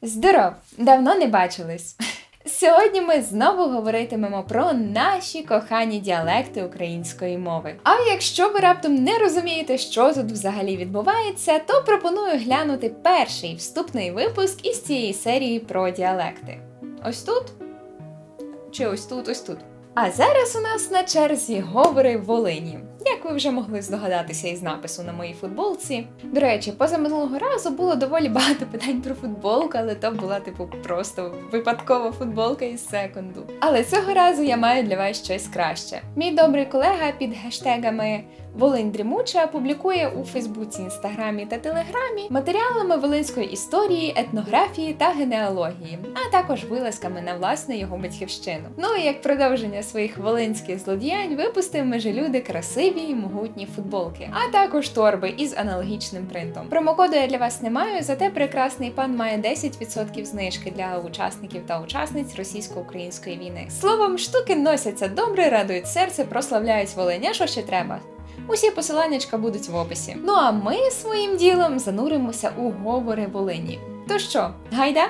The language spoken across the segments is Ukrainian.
Здоров! Давно не бачились. Сьогодні ми знову говоритимемо про наші кохані діалекти української мови. А якщо ви раптом не розумієте, що тут взагалі відбувається, то пропоную глянути перший вступний випуск із цієї серії про діалекти. Ось тут? Чи ось тут, ось тут? А зараз у нас на черзі говори Волині. Як ви вже могли здогадатися із напису на моїй футболці. До речі, позаминулого разу було доволі багато питань про футболку, але то була, просто випадкова футболка із секунду. Але цього разу я маю для вас щось краще. Мій добрий колега під гештегами Волинь Дрімуча публікує у Фейсбуці, Інстаграмі та Телеграмі матеріалами волинської історії, етнографії та генеалогії, а також вилазками на власне його батьківщину. Ну і як продовження своїх волинських злодіянь випустив Межелюди красиві і могутні футболки, а також торби із аналогічним принтом. Промокоду я для вас не маю, зате прекрасний пан має 10% знижки для учасників та учасниць російсько-української війни. Словом, штуки носяться добре, радують серце, прославляють Волинь, а що ще треба? Усі посиланнячка будуть в описі. Ну а ми своїм ділом зануримося у говори Волині. То що, гайда?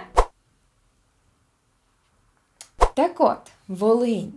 Так от, Волинь.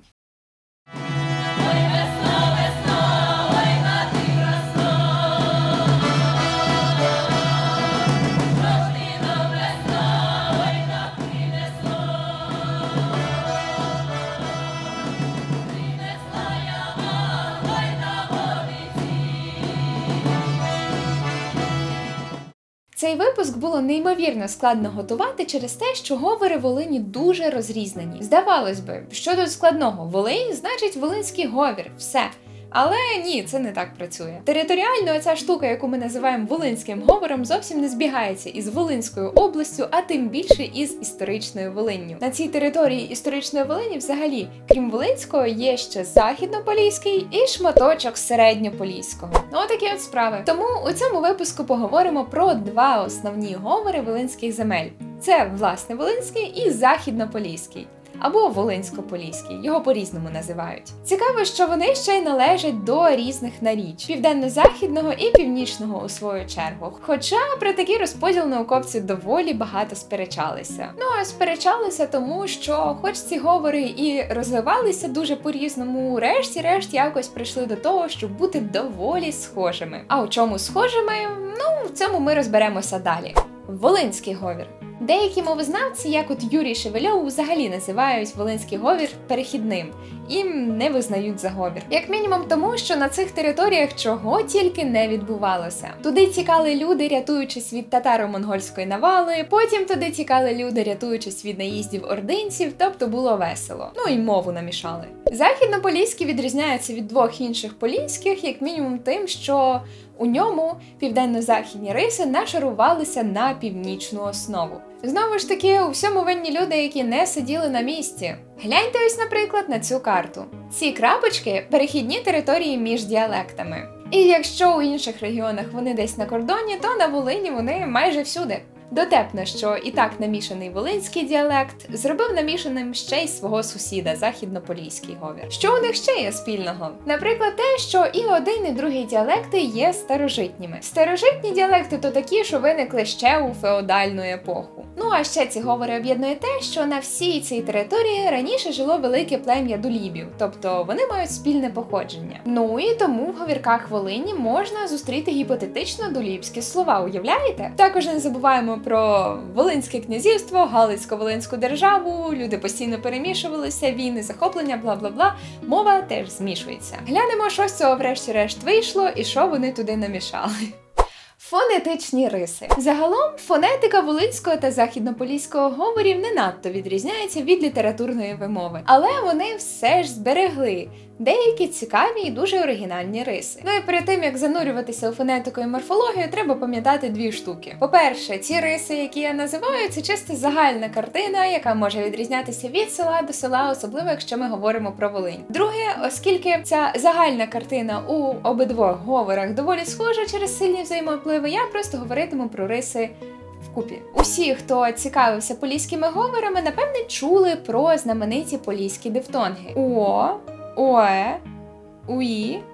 Цей випуск було неймовірно складно готувати через те, що говори Волині дуже розрізнені. Здавалось би, що тут складного? Волинь значить волинський говір, все. Але ні, це не так працює. Територіально ця штука, яку ми називаємо волинським говором, зовсім не збігається із Волинською областю, а тим більше із історичною Волинню. На цій території історичної Волині взагалі, крім Волинського, є ще Західнополіський і шматочок Середньополіського. Отакі от справи. Тому у цьому випуску поговоримо про два основні говори волинських земель. Це, власне, Волинський і Західнополіський. Або Волинсько-Поліський, його по-різному називають. Цікаво, що вони ще й належать до різних наріч – південно-західного і північного у свою чергу. Хоча про такий розподіл науковці доволі багато сперечалися. Ну а сперечалися тому, що хоч ці говори і розвивалися дуже по-різному, врешті-решт якось прийшли до того, щоб бути доволі схожими. А у чому схожими? Ну, в цьому ми розберемося далі. Волинський говір. Деякі мовознавці, як от Юрій Шевельов, взагалі називають волинський говір перехідним і не визнають за говір. Як мінімум тому, що на цих територіях чого тільки не відбувалося. Туди тікали люди, рятуючись від татаро-монгольської навали, потім туди тікали люди, рятуючись від наїздів ординців, тобто було весело. Ну і мову намішали. Західнополіський відрізняється від двох інших поліських, як мінімум тим, що у ньому південно-західні риси нашарувалися на північну основу. Знову ж таки, у всьому винні люди, які не сиділи на місці. Гляньте ось, наприклад, на цю карту. Ці крапочки – перехідні території між діалектами. І якщо у інших регіонах вони десь на кордоні, то на Волині вони майже всюди. Дотепно, що і так намішаний волинський діалект зробив намішаним ще й свого сусіда, західнополіський говір. Що у них ще є спільного? Наприклад, те, що і один, і другий діалекти є старожитніми. Старожитні діалекти то такі, що виникли ще у феодальну епоху. Ну а ще ці говори об'єднує те, що на всій цій території раніше жило велике плем'я дулібів, тобто вони мають спільне походження. Ну і тому в говірках Волині можна зустріти гіпотетично дулібські слова, уявляєте? Також не забуваємо про Волинське князівство, Галицько-Волинську державу, люди постійно перемішувалися, війни, захоплення, бла-бла-бла, мова теж змішується. Глянемо, що з цього врешті-решт вийшло і що вони туди намішали. Фонетичні риси. Загалом, фонетика волинського та західнополіського говорів не надто відрізняється від літературної вимови, але вони все ж зберегли деякі цікаві і дуже оригінальні риси. Ну і перед тим, як занурюватися у фонетику і морфологію, треба пам'ятати дві штуки. По-перше, ці риси, які я називаю, це чисто загальна картина, яка може відрізнятися від села до села, особливо якщо ми говоримо про Волинь. Друге, оскільки ця загальна картина у обидвох говорах доволі схожа через сильні взаємовпливи, я просто говоритиму про риси вкупі. Усі, хто цікавився поліськими говорами, напевне чули про знамениті поліські дифтонги. О, ОЕ, УІ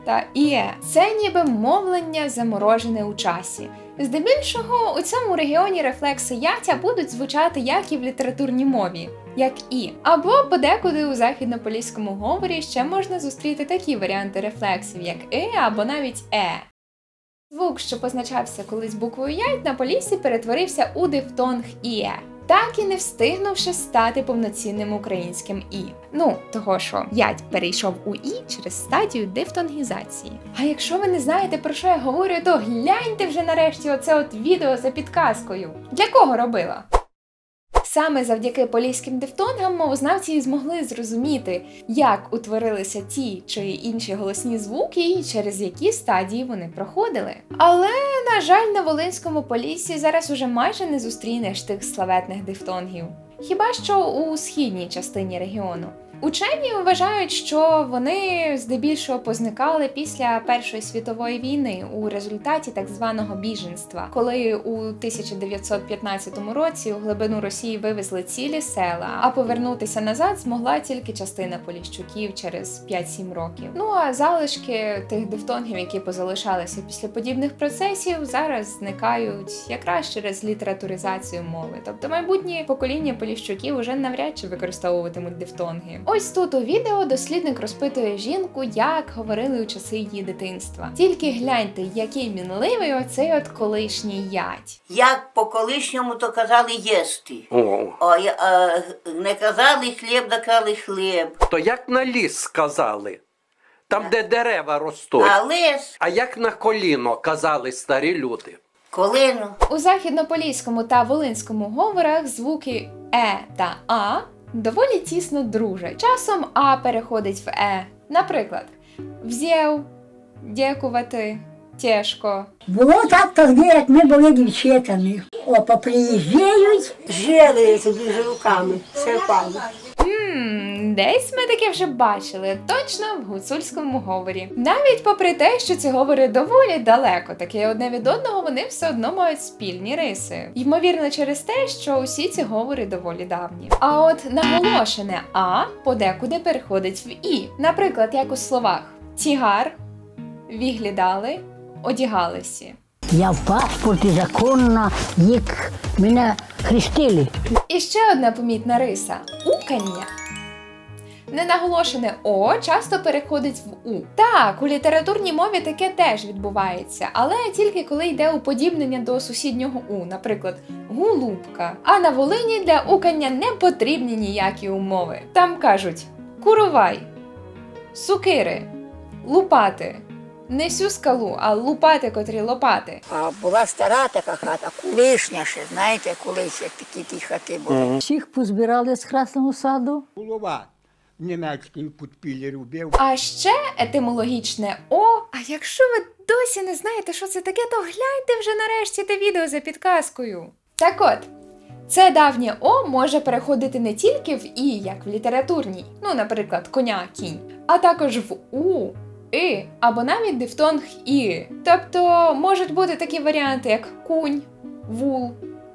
та іє. Це ніби мовлення заморожене у часі. Здебільшого у цьому регіоні рефлекси ятя будуть звучати як і в літературній мові, як і. Або подекуди у західнополіському говорі ще можна зустріти такі варіанти рефлексів, як або навіть Звук, що позначався колись буквою ять, на Поліссі перетворився у дифтонг іє, так і не встигнувши стати повноцінним українським і. Того що ять перейшов у і через стадію дифтонгізації. А якщо ви не знаєте, про що я говорю, то гляньте вже нарешті оце відео за підказкою. Для кого робила? Саме завдяки поліським дифтонгам мовознавці і змогли зрозуміти, як утворилися ті чи інші голосні звуки і через які стадії вони проходили. Але, на жаль, на Волинському Поліссі зараз уже майже не зустрінеш тих славетних дифтонгів. Хіба що у східній частині регіону. Учені вважають, що вони здебільшого позникали після Першої світової війни у результаті так званого біженства, коли у 1915 році у глибину Росії вивезли цілі села, а повернутися назад змогла тільки частина поліщуків через 5-7 років. А залишки тих дифтонгів, які позалишалися після подібних процесів, зараз зникають якраз через літературизацію мови. Тобто майбутні покоління поліщуків уже навряд чи використовуватимуть дифтонги. Ось тут у відео дослідник розпитує жінку, як говорили у часи її дитинства. Тільки гляньте, який мінливий оцей колишній ять. Як по колишньому, то казали їсти. Не казали хліб, то казали хліб. То як на ліс сказали? Там, де дерева ростуть. А лис? А як на коліно казали старі люди? Коліно. У західнополіському та волинському говорах звуки та а доволі тісно дружать. Часом а переходить в Наприклад, взяв, дякувати, тяжко. Було так тоді, як ми були дівчатами. Поприїжджають. Жили собі жилками, серпами. Десь ми таке вже бачили, точно в гуцульському говорі. Навіть попри те, що ці говори доволі далеко, такі одне від одного, вони все одно мають спільні риси. Ймовірно, через те, що усі ці говори доволі давні. А от наголошене а подекуди переходить в і. Наприклад, як у словах тягар, виглядали, одягалися. Я в паспорті законно, як мене хрестили. І ще одна помітна риса – укання. Ненаголошене «о» часто переходить в «у». Так, у літературній мові таке теж відбувається, але тільки коли йде уподібнення до сусіднього «у», наприклад, «гулубка». А на Волині для укання не потрібні ніякі умови. Там кажуть «курувай», «сукири», «лупати». Не сю скалу, а лупати, котрі лопати. А була стара така хата, колишня ще, знаєте, колись як такі ті хати були. Всіх позбирали з Красного Саду. Голова в німецькій підпіллі робив. А ще етимологічне «о». А якщо ви досі не знаєте, що це таке, то гляньте вже нарешті те відео за підказкою. Так от, це давнє «о» може переходити не тільки в «і», як в літературній, наприклад, коня, кінь, а також в «у», «и» або навіть дифтонг «і». Тобто можуть бути такі варіанти, як кунь, вул,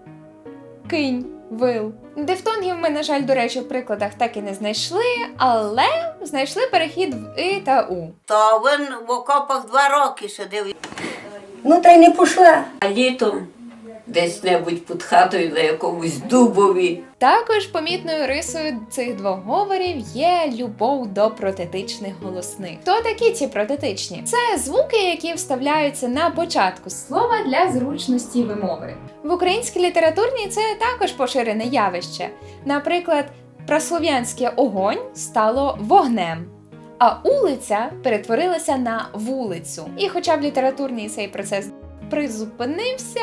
кинь, вил. Дифтонгів ми, на жаль, до речі, в прикладах так і не знайшли, але знайшли перехід в «и» та «у». То він в окопах 2 роки сидив. Та й не пішла. А літом десь-небудь під хатою на якомусь дубові. Також помітною рисою цих двох говорів є любов до протетичних голосних. Хто такі ці протетичні? Це звуки, які вставляються на початку слова для зручності вимови. В українській літературній це також поширене явище. Наприклад, праслов'янське «огонь» стало «вогнем», а «улиця» перетворилася на «вулицю». І хоча в літературній цей процес призупинився,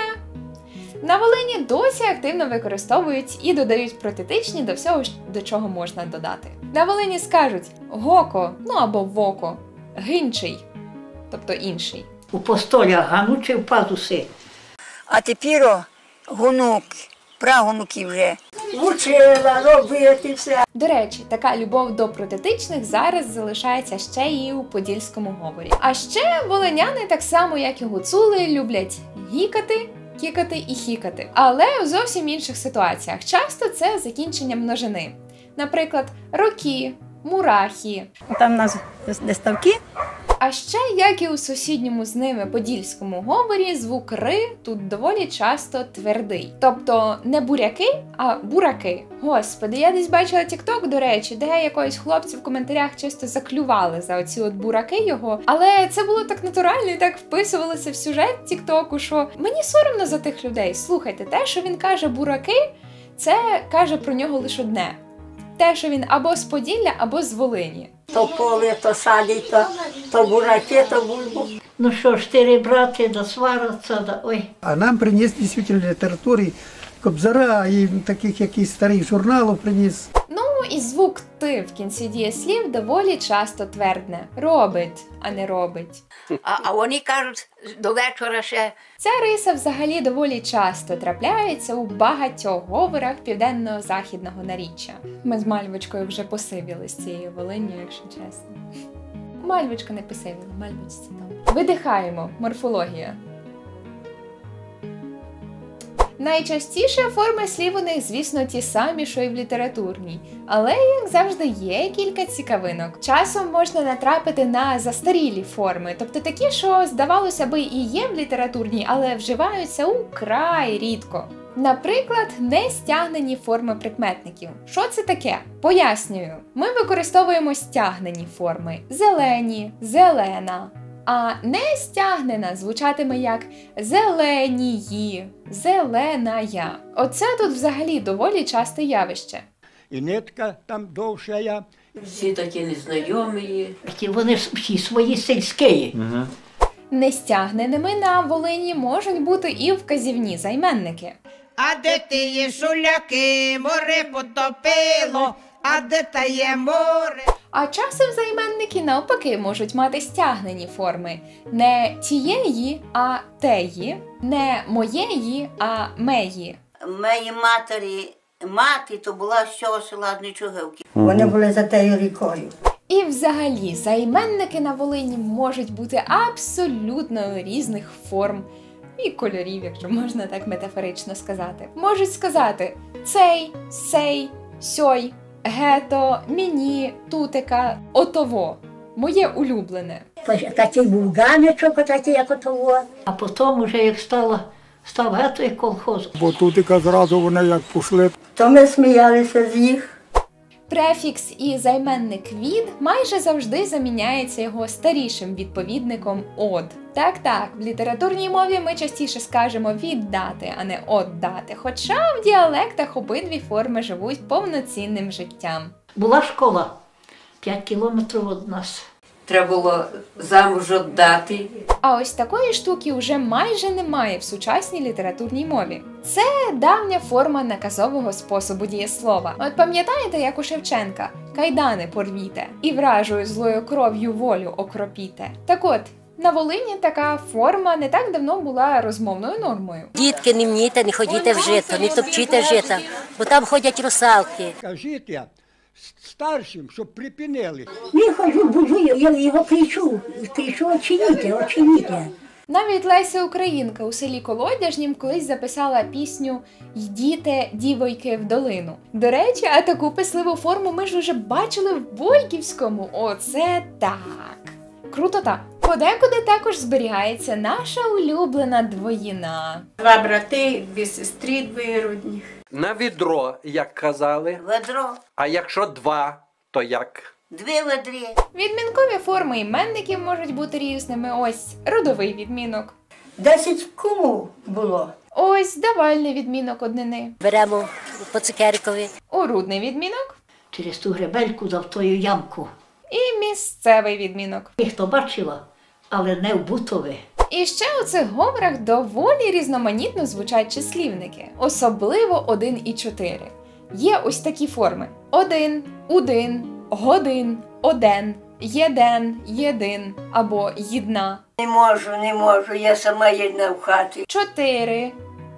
на Волині досі активно використовують і додають протетичні до всього, до чого можна додати. На Волині скажуть «гоко», або «воко», «гинчий», тобто інший. У постолях ганучи в пазуси. А тепер гонук, прагонуки вже. Учила робити все. До речі, така любов до протетичних зараз залишається ще і у подільському говорі. А ще волиняни, так само як і гуцули, люблять гікати, кікати і хікати. Але у зовсім інших ситуаціях. Часто це закінчення множини. Наприклад, роки, мурахи. Там у нас де ставки, А ще, як і у сусідньому з ними подільському говорі, звук «ри» тут доволі часто твердий. Тобто не буряки, а бураки. Господи, я десь бачила тік-ток, до речі, де якогось хлопця в коментарях чисто заклювали за оці от бураки його. Але це було так натурально і так вписувалося в сюжет тік-току, що мені соромно за тих людей. Слухайте, те, що він каже бураки, це каже про нього лише одне. Те, що він або з Поділля, або з Волині. То поле, то садить, то бураки, то бульбу. Ну що, 4 брати, да свараться, да ой. А нам приніс дійсно літератури Кобзара і таких якихось старих журналів приніс. Ну і звук «ти» в кінці дієслів доволі часто твердне. Робить, а не робить. А вони кажуть, до вечора ще. Ця риса взагалі доволі часто трапляється у багатьох говорах південно-західного наріччя. Ми з Мальвочкою вже посивіли з цією Волинню, якщо чесно. Мальвочка не посивіла, Мальвочці там. Видихаємо. Морфологія. Найчастіше форми слів у них, звісно, ті самі, що й в літературній. Але, як завжди, є кілька цікавинок. Часом можна натрапити на застарілі форми, тобто такі, що, здавалося би, і є в літературній, але вживаються украй рідко. Наприклад, нестягнені форми прикметників. Що це таке? Пояснюю. Ми використовуємо стягнені форми – зелені, зелена. А не стягнена звучатиме як зеленії, зеленая. Оце тут взагалі доволі часте явище. І нитка там довша. Всі такі незнайомі. Вони всі свої сільські. Нестягненими на Волині можуть бути і вказівні займенники. А де тіє шуляки, море потопило, а де тає море? А часом займенники навпаки можуть мати стягнені форми. Не тієї, а теї, не моєї, а меї. Моїй мати, то була з цього села з Нечугівки. Вони були за тею рікою. І взагалі займенники на Волині можуть бути абсолютно різних форм і кольорів, якщо можна так метафорично сказати. Можуть сказати цей, сей, сьой, гето, міні, тутека, отово. Моє улюблене. Такий був ганечок, такий, як отово. А потім, вже як став гето і колхоз. Бо тутика зразу вони як пішли. То ми сміялися з їх. Префікс і займенник «від» майже завжди заміняється його старішим відповідником «од». Так, в літературній мові ми частіше скажемо «віддати», а не «оддати», хоча в діалектах обидві форми живуть повноцінним життям. Була школа 5 кілометрів від нас. Треба було замуж віддати. А ось такої штуки вже майже немає в сучасній літературній мові. Це давня форма наказового способу дієслова. От пам'ятаєте, як у Шевченка «кайдани порвіте» і вражою злою кров'ю волю окропіте. Так от, на Волині така форма не так давно була розмовною нормою. Дітки, не мніте, не ходіть в жито, не топчіть жита, бо там ходять русалки. Кажіть я старшим, щоб припинили. Я ходжу, буду, я його кричу, очиніть. Навіть Леся Українка у селі Колодяжнім колись записала пісню «Йдіте, дівойки, в долину». До речі, а таку писливу форму ми ж уже бачили в Бойківському. Оце так! Крутота! Подекуди також зберігається наша улюблена двоїна. 2 брати, 2 сестри двоюродних. На відро, як казали. Ведро. А якщо 2, то як? 2 ведрі. Відмінкові форми іменників можуть бути різними. Ось родовий відмінок. 10 кумів було. Ось давальний відмінок однини. Беремо по цукеркові. Орудний відмінок. Через ту гребельку дав тою ямку. І місцевий відмінок. Їх то бачила, але не в Бутові. І ще у цих говорах доволі різноманітно звучать числівники, особливо 1 і 4. Є ось такі форми: 1, удин, годин, оден, єден, єдин або їдна. Не можу, я сама єдна в хаті. 4,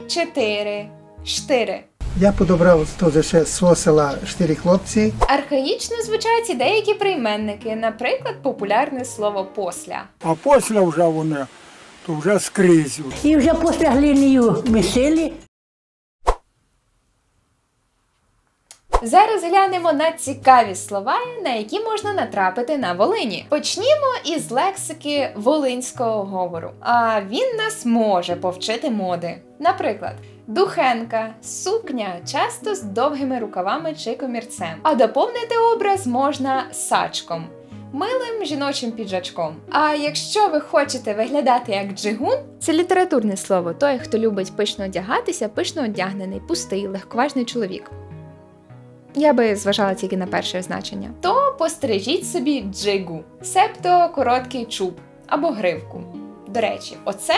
4, штири. Я подобрав теж ще з свого села 4 хлопці. Архаїчно звучать і деякі прийменники, наприклад, популярне слово «посля». А після вже вони, то вже скрізь. І вже після глинію місили. Зараз глянемо на цікаві слова, на які можна натрапити на Волині. Почнімо із лексики волинського говору. А він нас може повчити моди. Наприклад, духенка, сукня, часто з довгими рукавами чи комірцем. А доповнити образ можна сачком, милим жіночим піджачком. А якщо ви хочете виглядати як джигун, це літературне слово, той, хто любить пишно одягатися, пишно одягнений, пустий, легковажний чоловік. Я би зважала тільки на перше значення. То пострижіть собі джигу, себто короткий чуб або гривку. До речі,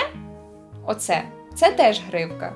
це теж гривка.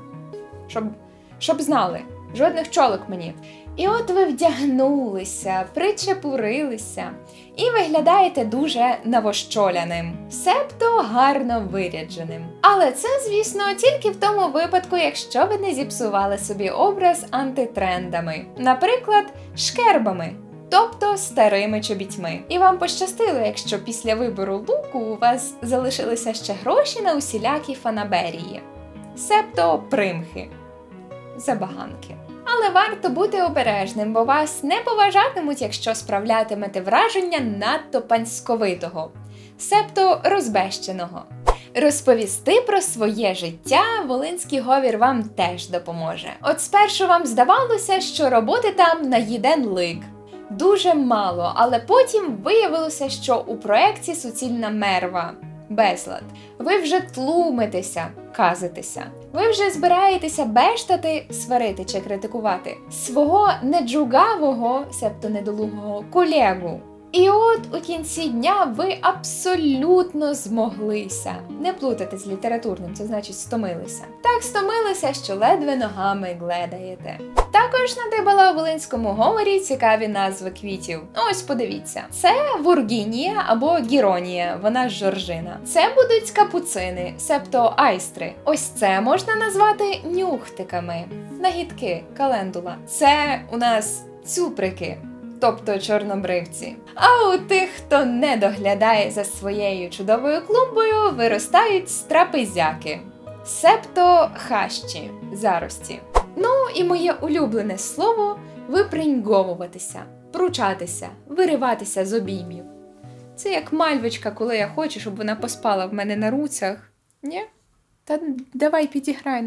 Щоб знали, жодних чолок мені. І от ви вдягнулися, причепурилися і виглядаєте дуже навощоляним, себто гарно вирядженим. Але це, звісно, тільки в тому випадку, якщо ви не зіпсували собі образ антитрендами. Наприклад, шкербами, тобто старими чобітьми. І вам пощастило, якщо після вибору луку у вас залишилися ще гроші на усілякі фанаберії, себто примхи, забаганки. Але варто бути обережним, бо вас не поважатимуть, якщо справлятимете враження надто панськовитого, себто розбещеного. Розповісти про своє життя волинський говір вам теж допоможе. От спершу вам здавалося, що роботи там на їден лик. Дуже мало, але потім виявилося, що у проєкті суцільна мерва. Безлад. Ви вже тлумитеся, казитеся. Ви вже збираєтеся бештати, сварити чи критикувати свого неджугавого, себто недолугого колегу. І от у кінці дня ви абсолютно змоглися. Не плутати з літературним, це значить стомилися. Так стомилися, що ледве ногами гледаєте. Також надибала у волинському говорі цікаві назви квітів. Ось подивіться. Це вургінія або гіронія, вона ж жоржина. Це будуть капуцини, себто айстри. Ось це можна назвати нюхтиками. Нагідки, календула. Це у нас цюприки, тобто чорнобривці. А у тих, хто не доглядає за своєю чудовою клумбою, виростають страпизяки, себто хащі, зарості. Ну і моє улюблене слово – виприньговуватися, пручатися, вириватися з обіймів. Це як мальвочка, коли я хочу, щоб вона поспала в мене на руцях. Ні? Та давай підіграй,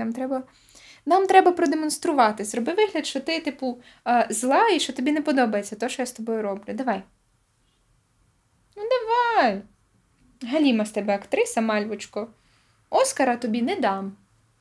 нам треба продемонструвати. Зроби вигляд, що ти, типу, зла і що тобі не подобається те, що я з тобою роблю. Давай. Ну давай. Галіма з тебе актриса, мальвочко. Оскара тобі не дам.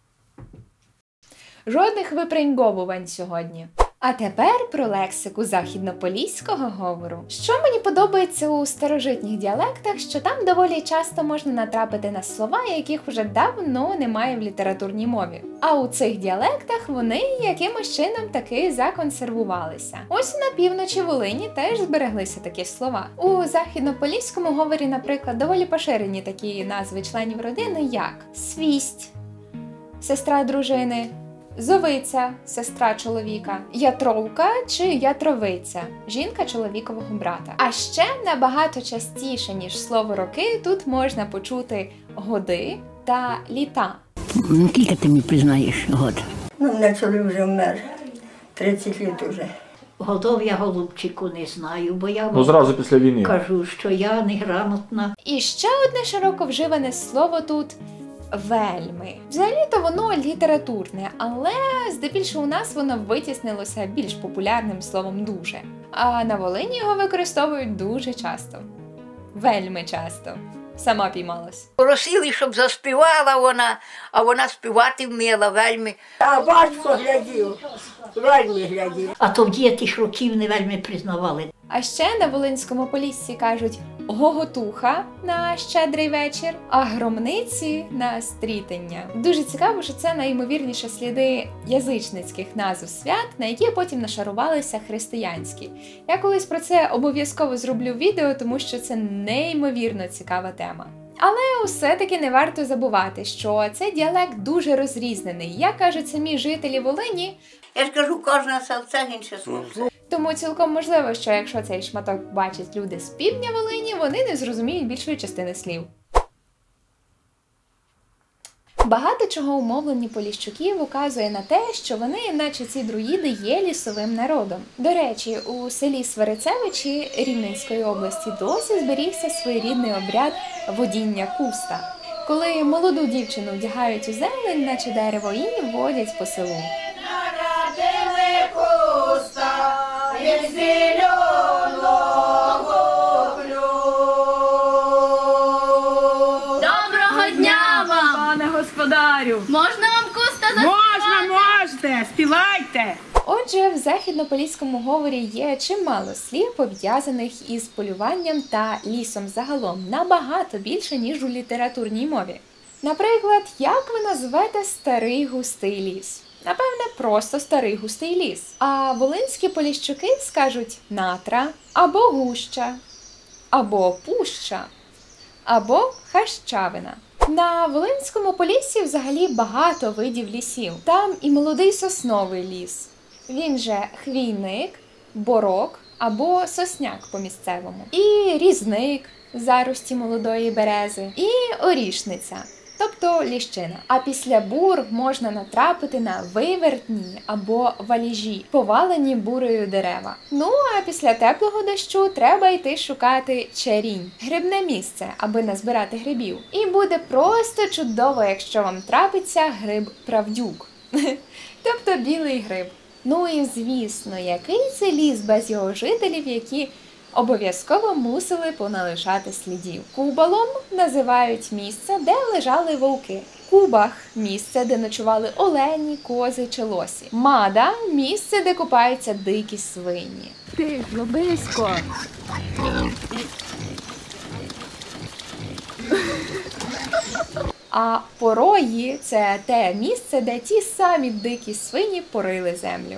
Жодних виприньговувань сьогодні. А тепер про лексику західнополіського говору. Що мені подобається у старожитніх діалектах, що там доволі часто можна натрапити на слова, яких вже давно немає в літературній мові. А у цих діалектах вони якимось чином таки законсервувалися. Ось на півночі Волині теж збереглися такі слова. У західнополіському говорі, наприклад, доволі поширені такі назви членів родини, як свість, сестра дружини, зовиця, сестра чоловіка, ятровка чи ятровиця, жінка чоловікового брата. А ще набагато частіше, ніж слово роки, тут можна почути годи та літа. Скільки ти мені признаєш год? Ну, мене чоловік вже вмер. 30 років вже. Годов я, голубчику, не знаю, бо я зразу після війни кажу, що я неграмотна. І ще одне широко вживане слово тут – вельми. Взагалі-то воно літературне, але здебільшого у нас воно витіснилося більш популярним словом «дуже». А на Волині його використовують дуже часто. Вельми часто. Сама піймалась. Просили, щоб заспівала вона, а вона співати вміла вельми. А батько глядів, вельми глядів. А то в дітих років не вельми признавали. А ще на Волинському Поліссі кажуть гоготуха на щедрий вечір, а громниці на стрітення. Дуже цікаво, що це найімовірніше сліди язичницьких назв свят, на які потім нашарувалися християнські. Я колись про це обов'язково зроблю відео, тому що це неймовірно цікава тема. Але все-таки не варто забувати, що цей діалект дуже розрізнений. Як кажуть самі жителі Волині, я ж кажу, кожна селце інше слово. Тому цілком можливо, що якщо цей шматок бачать люди з півдня Волині, вони не зрозуміють більшої частини слів. Багато чого у мовленні Поліщуків указує на те, що вони, наче ці друїди, є лісовим народом. До речі, у селі Сварицевичі Рівненської області досі зберігся своєрідний обряд водіння куста, коли молоду дівчину вдягають у зелень, наче дерево, і водять по селу. Народили куста із зеленого Доброго дня вам, пане господарю! Можна вам куста заспівати? Можете, співайте! Отже, в західнополіському говорі є чимало слів, пов'язаних із полюванням та лісом загалом, набагато більше, ніж у літературній мові. Наприклад, як ви назвете старий густий ліс? Напевне, просто старий густий ліс. А волинські поліщуки скажуть натра, або гуща, або пуща, або хащавина. На Волинському Поліссі взагалі багато видів лісів. Там і молодий сосновий ліс, він же хвійник, борок або сосняк по-місцевому. І різник, зарості молодої берези, і орішниця, тобто ліщина. А після бур можна натрапити на вивертні або валіжі, повалені бурею дерева. Ну, а після теплого дощу треба йти шукати чарінь, грибне місце, аби назбирати грибів. І буде просто чудово, якщо вам трапиться гриб-правдюк, тобто білий гриб. Ну і звісно, який це ліс без його жителів, які обов'язково мусили поналишати слідів. Кубалом називають місце, де лежали вовки. Кубах – місце, де ночували олені, кози чи лосі. Мада – місце, де купаються дикі свині. Тихо, близько. А порої – це те місце, де ті самі дикі свині порили землю.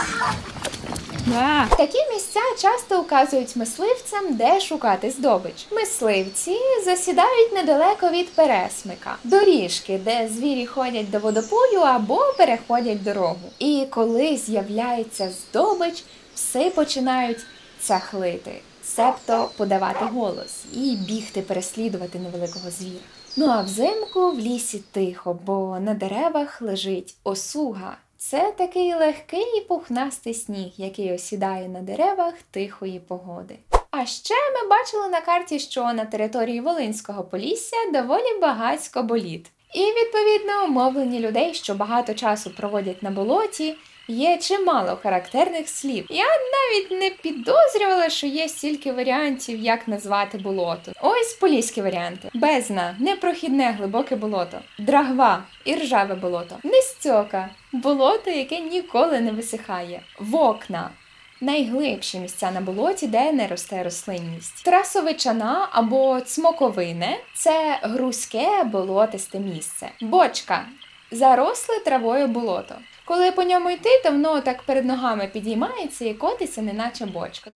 Такі місця часто указують мисливцям, де шукати здобич. Мисливці засідають недалеко від пересмика, доріжки, де звірі ходять до водопою або переходять дорогу. І коли з'являється здобич, пси починають цахлити, себто подавати голос і бігти переслідувати невеликого звіра. Ну а взимку в лісі тихо, бо на деревах лежить осуга. Це такий легкий і пухнастий сніг, який осідає на деревах тихої погоди. А ще ми бачили на карті, що на території Волинського Полісся доволі багатько боліт. І, відповідно, умовлені людей, що багато часу проводять на болоті, є чимало характерних слів. Я навіть не підозрювала, що є стільки варіантів, як назвати болото. Ось поліські варіанти. Бездна – непрохідне глибоке болото. Драгва – іржаве болото. Нестьока – болото, яке ніколи не висихає. Вокна – найглибші місця на болоті, де не росте рослинність. Трасовичана або цмоковине – це грузьке болотисте місце. Бочка – заросле травою болото. Коли по ньому йти, то воно так перед ногами підіймається і котиться, неначе бочка.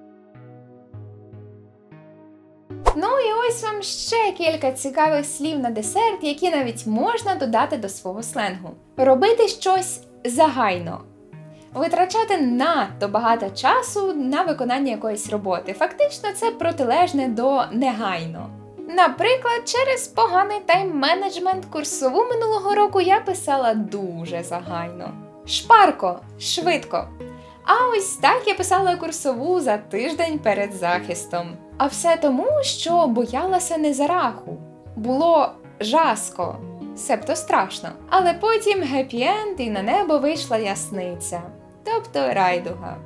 Ну і ось вам ще кілька цікавих слів на десерт, які навіть можна додати до свого сленгу. Робити щось загайно. Витрачати надто багато часу на виконання якоїсь роботи. Фактично це протилежне до негайно. Наприклад, через поганий тайм-менеджмент курсову минулого року я писала дуже загайно. Шпарко, швидко. А ось так я писала курсову за тиждень перед захистом. А все тому, що боялася незараху. Було жаско, себто страшно. Але потім гепі-енд і на небо вийшла ясниця. Тобто райдуга.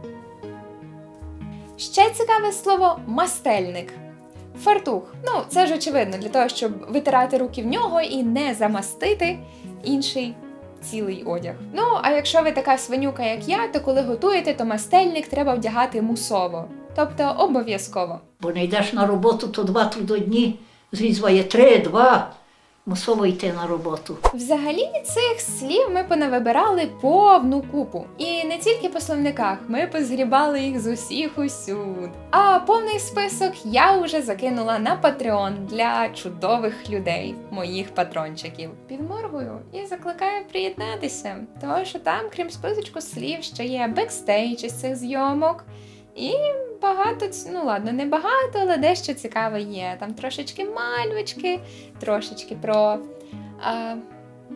Ще цікаве слово «мастельник». Фартух. Ну, це ж очевидно, для того, щоб витирати руки в нього і не замастити інший цілий одяг. Ну, а якщо ви така свинюка, як я, то коли готуєте, то мастельник треба вдягати мусово. Тобто обов'язково. Бо не йдеш на роботу, то 2 трудодні, зрізває 3-2, мусово йти на роботу. Взагалі цих слів ми понавибирали повну купу. І не тільки по словниках, ми позгрібали їх з усіх усюд. А повний список я вже закинула на Patreon для чудових людей, моїх патрончиків. Підморгую і закликаю приєднатися, тому що там, крім списочку слів, ще є бекстейдж із цих зйомок. І багато, ну ладно, не багато, але дещо цікаве є. Там трошечки мальвочки, трошечки про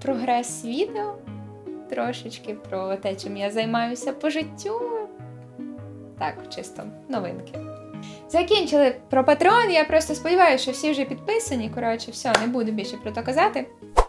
прогрес відео, трошечки про те, чим я займаюся по життю. Так, чисто новинки. Закінчили про Patreon, я просто сподіваюся, що всі вже підписані. Коротше, все, не буду більше про це казати.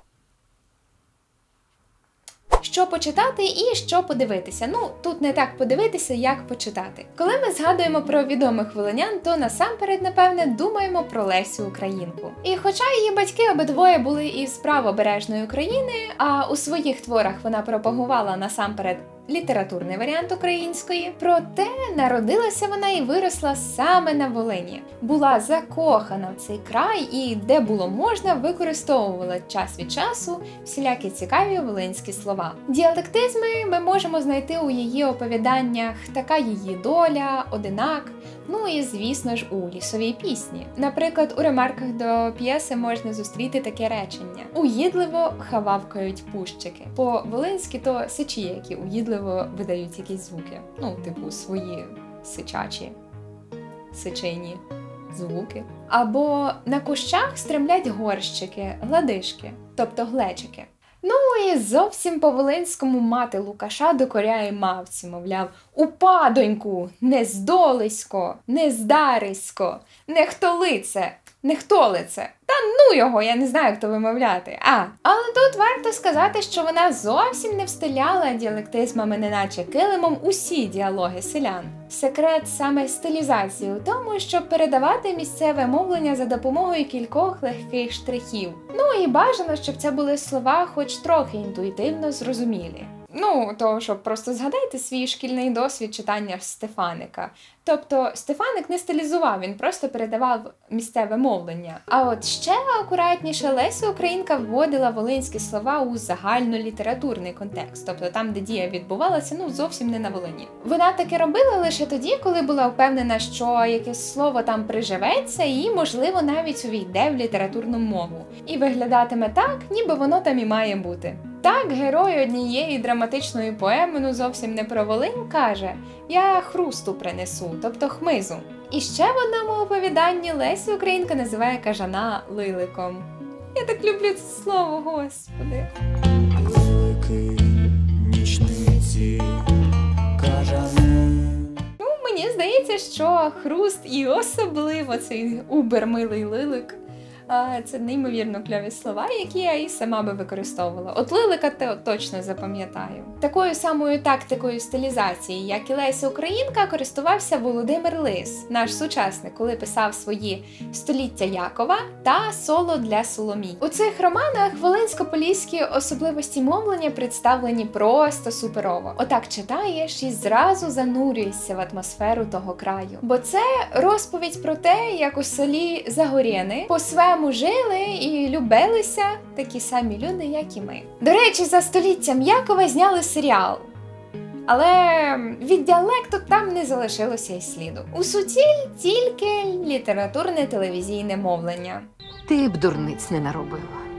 Що почитати і що подивитися? Ну, тут не так подивитися, як почитати. Коли ми згадуємо про відомих волинян, то насамперед, напевне, думаємо про Лесю Українку. І хоча її батьки обидвоє були із правобережної України, а у своїх творах вона пропагувала насамперед літературний варіант української, проте народилася вона і виросла саме на Волині. Була закохана в цей край і, де було можна, використовувала час від часу всілякі цікаві волинські слова. Діалектизми ми можемо знайти у її оповіданнях «Така її доля», «Одинак», ну і, звісно ж, у лісовій пісні. Наприклад, у ремарках до п'єси можна зустріти таке речення: «Уїдливо хававкають пущики». По-волинськи то сичі, які уїдливо видають якісь звуки. Ну, типу, свої сичачі, сичині звуки. Або «на кущах стремлять горщики, гладишки», тобто глечики. Ну і зовсім по-волинському мати Лукаша докоряє мавці, мовляв: «Упадоньку, не здолисько, не здарисько, не хтолице, не хтолице». Та ну його, я не знаю, як то вимовляти. Але тут варто сказати, що вона зовсім не встиляла діалектизмами, неначе килимом, усі діалоги селян. Секрет саме стилізації у тому, щоб передавати місцеве мовлення за допомогою кількох легких штрихів. Ну і бажано, щоб це були слова хоч трохи інтуїтивно зрозумілі. Ну, то що просто згадайте свій шкільний досвід читання Стефаника. Тобто Стефаник не стилізував, він просто передавав місцеве мовлення. А от ще акуратніше Леся Українка вводила волинські слова у загальнолітературний контекст, тобто там, де дія відбувалася, ну зовсім не на Волині. Вона таке робила лише тоді, коли була впевнена, що якесь слово там приживеться і, можливо, навіть увійде в літературну мову. І виглядатиме так, ніби воно там і має бути. Так, герой однієї драматичної поеми, ну зовсім не про Волинь, каже: «Я хрусту принесу», тобто хмизу. І ще в одному оповіданні Леся Українка називає кажана лиликом. Я так люблю це слово, господи. Лилики, нічниці, кажани. Ну, мені здається, що хруст і особливо цей убермилий лилик – це неймовірно кльові слова, які я і сама би використовувала. От лилика точно запам'ятаю. Такою самою тактикою стилізації, як і Леся Українка, користувався Володимир Лис, наш сучасник, коли писав свої «Століття Якова» та «Соло для Соломій». У цих романах волинсько-поліські особливості мовлення представлені просто суперово. Отак читаєш і зразу занурюєшся в атмосферу того краю. Бо це розповідь про те, як у селі Загорєни по-своєму жили і любилися такі самі люди, як і ми. До речі, за «Століттям Якова» зняли серіал. Але від діалекту там не залишилося й сліду. У суті тільки літературне телевізійне мовлення. Ти б дурниць не наробила.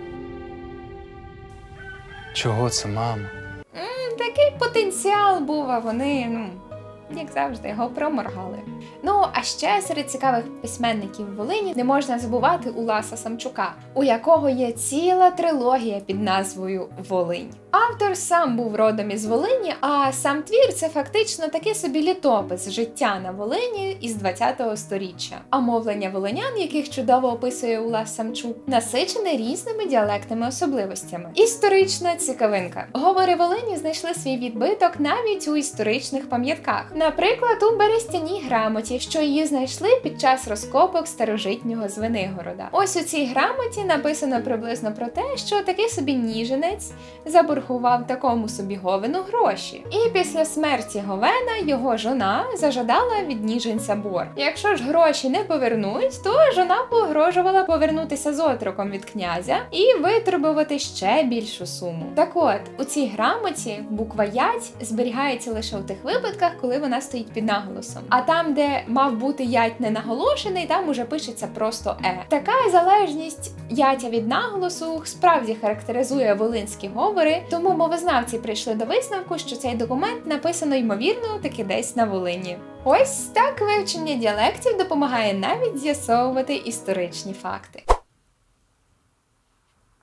Чого це, мамо? Такий потенціал був, а вони, як завжди, його проморгали. Ну, а ще серед цікавих письменників Волині не можна забувати Уласа Самчука, у якого є ціла трилогія під назвою «Волинь». Автор сам був родом із Волині, а сам твір – це фактично такий собі літопис життя на Волині із 20-го сторіччя. А мовлення волинян, яких чудово описує Улас Самчук, насичене різними діалектними особливостями. Історична цікавинка. Говори Волині знайшли свій відбиток навіть у історичних пам'ятках. Наприклад, у берестяній грамоті, що її знайшли під час розкопок старожитнього Звенигорода. Ось у цій грамоті написано приблизно про те, що такий собі ніженець заборгував такому собі говену гроші. І після смерті говена його жона зажадала від ніженця борг. Якщо ж гроші не повернуть, то жона погрожувала повернутися з отроком від князя і витребувати ще більшу суму. Так от, у цій грамоті буква ять зберігається лише у тих випадках, коли вона стоїть під наголосом. А там, де мав бути ять не наголошений, там уже пишеться просто «е». Така залежність ятя від наголосу справді характеризує волинські говори, тому мовознавці прийшли до висновку, що цей документ написано, ймовірно, таки десь на Волині. Ось так вивчення діалектів допомагає навіть з'ясовувати історичні факти.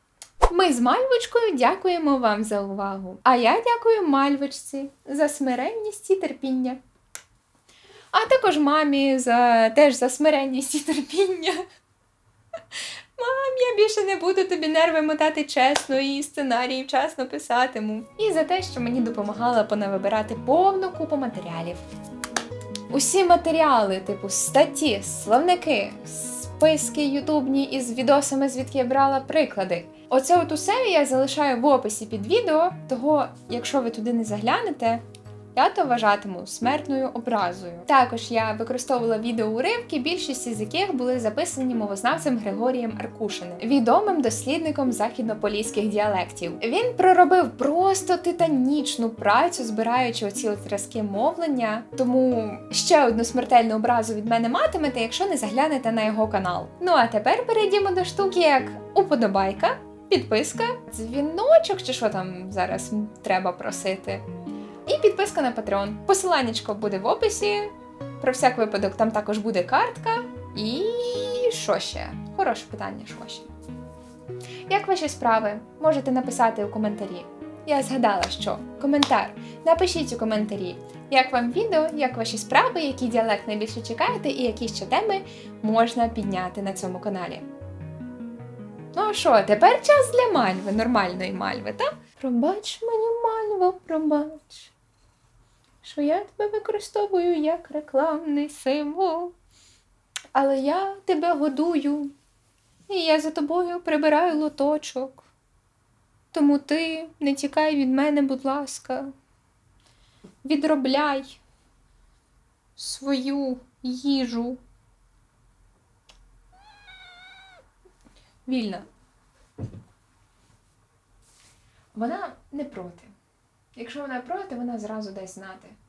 Ми з Мальвочкою дякуємо вам за увагу. А я дякую Мальвочці за смиренність і терпіння. А також мамі теж за смиренність і терпіння. Мам, я більше не буду тобі нерви мотати чесно і сценарії вчасно писатиму. І за те, що мені допомагала понавибирати повну купу матеріалів. Усі матеріали, типу статті, словники, списки ютубні із відосами, звідки я брала приклади. Оце от усе я залишаю в описі під відео, того, якщо ви туди не заглянете, я то вважатиму смертною образою. Також я використовувала відеоуривки, більшість із яких були записані мовознавцем Григорієм Аркушиним, відомим дослідником західнополіських діалектів. Він проробив просто титанічну працю, збираючи оці от зразки мовлення, тому ще одну смертельну образу від мене матимете, якщо не заглянете на його канал. Ну а тепер перейдімо до штуки, як уподобайка, підписка, дзвіночок, чи що там зараз треба просити. І підписка на Patreon. Посиланнячко буде в описі. Про всяк випадок там також буде картка. І що ще? Хороше питання, що ще? Як ваші справи? Можете написати у коментарі. Я згадала, що коментар. Напишіть у коментарі, як вам відео, як ваші справи, який діалект найбільше чекаєте і які ще теми можна підняти на цьому каналі. Ну а що, тепер час для Мальви, нормальної Мальви, так? Пробач мені, Мальво, пробач, що я тебе використовую як рекламний символ. Але я тебе годую, і я за тобою прибираю лоточок. Тому ти не тікай від мене, будь ласка. Відробляй свою їжу. Вільна. Вона не проти. Якщо вона проти, вона зразу дасть знати.